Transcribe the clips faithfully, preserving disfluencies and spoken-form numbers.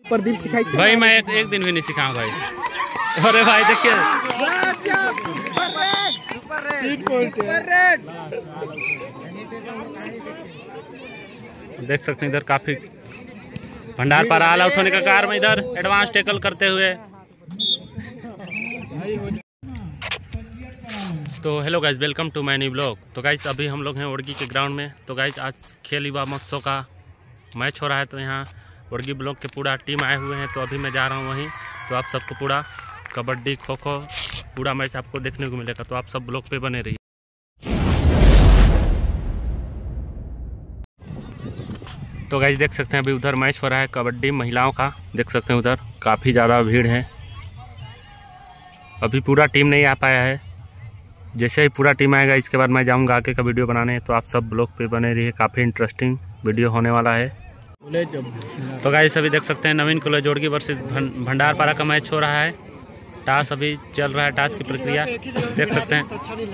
प्रदीप सिखाई भाई, मैं एक, एक दिन भी नहीं सिखाऊं भाई। अरे भाई देखिए, देख सकते हैं इधर काफी भंडारपारा आल आउट होने का कार में इधर एडवांस टैकल करते हुए। तो hello guys, welcome to my new blog. तो गाइज अभी हम लोग हैं वड़गी के ग्राउंड में। तो गाइज आज खेल युवा महोत्सव का मैच हो रहा है, तो यहाँ वड़गी ब्लॉक के पूरा टीम आए हुए हैं। तो अभी मैं जा रहा हूँ वहीं, तो आप सबको पूरा कबड्डी खो खो पूरा मैच आपको देखने को मिलेगा। तो आप सब ब्लॉग पे बने रहिए। तो गाइज देख सकते हैं अभी उधर मैच हो रहा है कबड्डी महिलाओं का। देख सकते हैं उधर काफ़ी ज़्यादा भीड़ है। अभी पूरा टीम नहीं आ पाया है, जैसे ही पूरा टीम आएगा इसके बाद मैं जाऊंगा आगे का वीडियो बनाने। तो आप सब ब्लॉग पे बने रहिए, काफ़ी इंटरेस्टिंग वीडियो होने वाला है। तो गाइस अभी देख सकते हैं नवीन कॉलेज वड़गी वर्सेस भंडारपारा का मैच हो रहा है। टास अभी चल रहा है, टास की प्रक्रिया देख सकते हैं।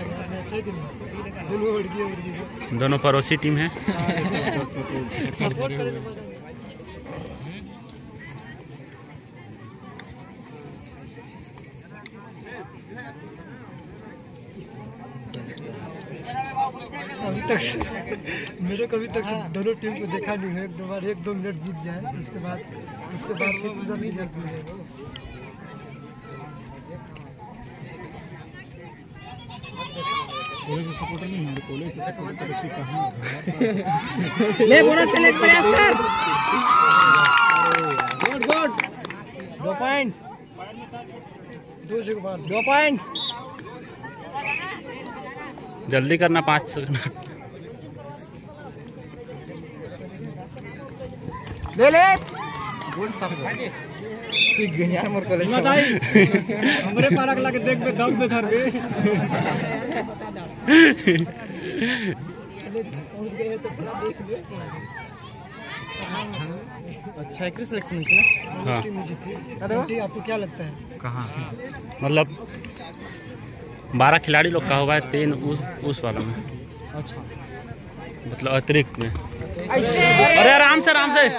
दोनों पड़ोसी टीम है। अभी तक मेरे को अभी तक दोनों टीम को देखा नहीं है। एक दो बार एक दो मिनट बीत जाए, उसके बाद उसके बाद फिर पूरा रिजल्ट मिल जाएगा। ले बोनस से लेकर प्रयास कर। गुड गुड, दो पॉइंट, दो से बाद दो पॉइंट जल्दी करना, पाँच सेकंड। ले ले गुड सब सीख गए यार मोर कॉलेज में भाई। हमरे पारा लगा के देख बे दम पे धर बे। पहुंच गए तो थोड़ा देख ले। अच्छा एक सिलेक्शन है ना। हाँ। टीम जीती। अरे आपको क्या लगता है? कहाँ मतलब बारह खिलाड़ी लोग का हुआ है, तीन उस उस वाला में। अच्छा, मतलब अतिरिक्त में। अरे आराम से आराम से।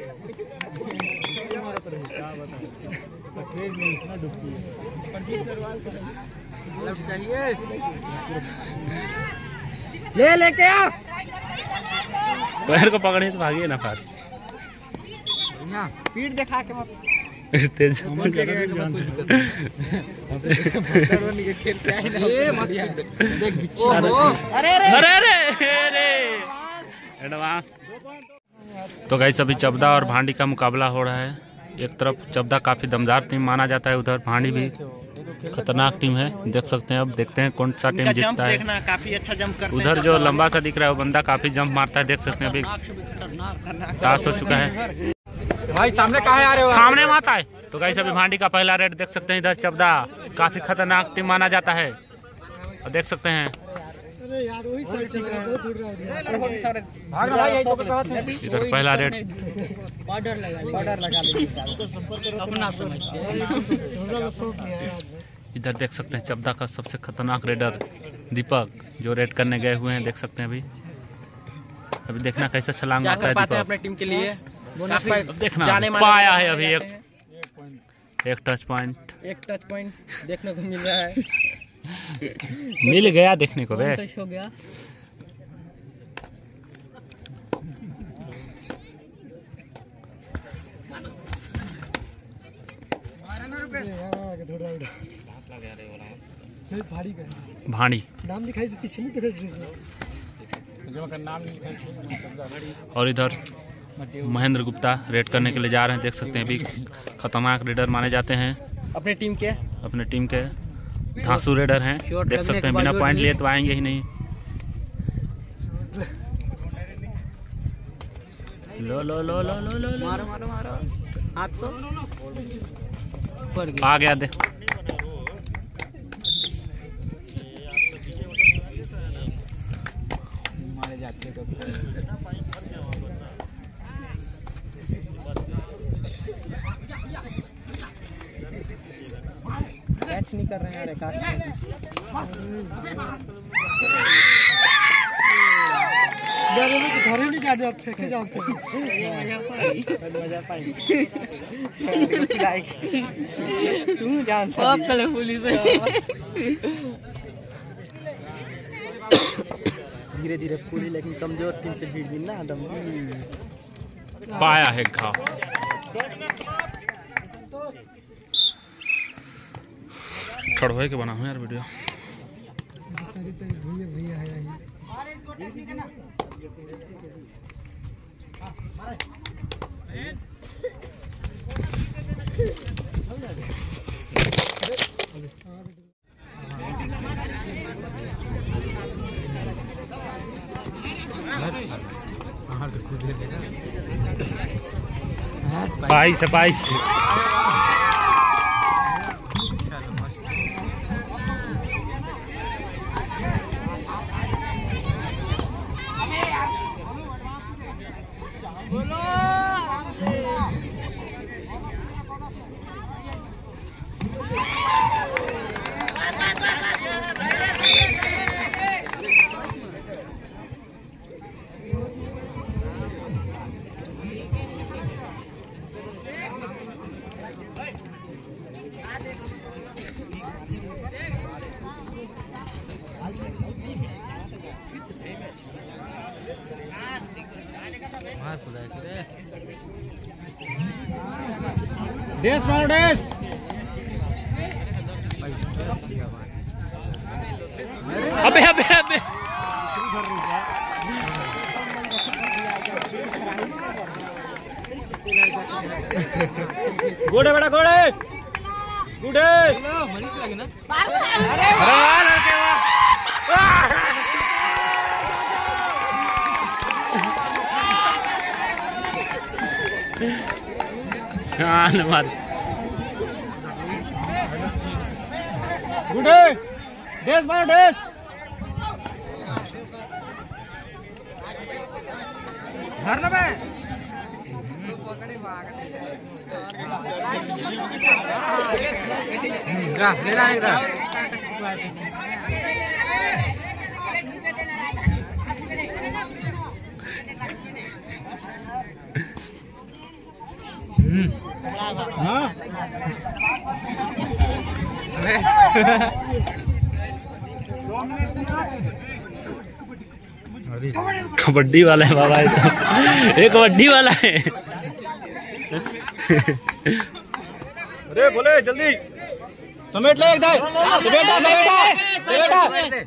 ले लेके आ। पैर को पकड़े तो भागिए ना फार। पीठ दिखा के मत तेज। अरे अरे अरे एडवांस। तो गाइस अभी चबदा और भांडी का मुकाबला हो रहा है। एक तरफ चबदा काफी दमदार टीम माना जाता है, उधर भांडी भी खतरनाक टीम है। देख सकते हैं, अब देखते हैं कौन सा टीम जीतता है। देखना, काफी अच्छा जंप करते हैं। उधर जो लंबा सा दिख रहा है वो बंदा काफी जंप मारता है। देख सकते हैं अभी चार हो चुका है। भाई सामने कहाँ आ रहे हो? सामने माता है। तो गाइस अभी भांडी का पहला रेड देख सकते हैं। इधर चबदा काफी खतरनाक टीम माना जाता है, और देख सकते हैं अरे यार वही साइड चल रहा है, बहुत दूर रहा है। भाग रहा है, तो कहां थे? इधर पहला रेड। बॉर्डर लगा ले, बॉर्डर लगा ले अपना समझ के। इधर देख सकते हैं चबदा का सबसे खतरनाक रेडर दीपक जो रेड करने गए हुए हैं। देख सकते हैं अभी अभी देखना कैसे छलांग मारता है दीपक अपने टीम के लिए। अब देखना पाया है अभी एक एक टच पॉइंट एक टच पॉइंट देखने को मिल रहा है। मिल गया देखने को बे। हो गया। भांडी नाम लिखाई से पीछे नहीं दिखा में। और इधर महेंद्र गुप्ता रेड करने के लिए जा रहे हैं। देख सकते हैं अभी खतरनाक रेडर माने जाते हैं अपने टीम के अपने टीम के धांसू रेडर हैं। देख सकते हैं बिना पॉइंट लिए तो आएंगे ही नहीं। लो लो लो लो लो लो मारो मारो मारो हाथ को ऊपर आ गया। देख मारे जाते तो कैच नहीं कर रहे हैं यार। मेरे में तो घर ही नहीं जाने, आप फेंके जाते हैं। मजा पाई तू जानता है कल पुलिस धीरे धीरे पूरी, लेकिन कमजोर टीम से भीड़ भी ना दम पाया है घाव। ठड़ोए के बना हूँ यार वीडियो। भैया है बाईस है बाईस। डेस मारो डेस। अबे अबे अबे गोड़े बड़ा गोड़े गुडे। हाँ मार गुडे डेस मारो डेस। घर ना मैं गा ले रहा है गा। हाँ कबड्डी वाला है बाबा, ये तो ये कबड्डी वाला है। अरे बोले जल्दी समेट ले इधर, समेटा समेटा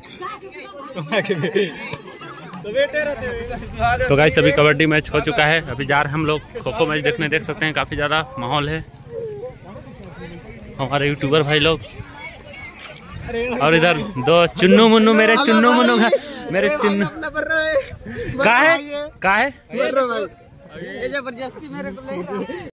समेटा। तो गाइस अभी कबड्डी मैच हो चुका है, अभी जा रहे हैं हम लोग खो खो मैच देखने। देख सकते हैं काफी ज्यादा माहौल है, हमारे यूट्यूबर भाई लोग। और इधर दो चुन्नू मुन्नू, मेरे चुन्नू मुन्नू मेरे चुन्नू का है का है जबरदस्ती मेरे को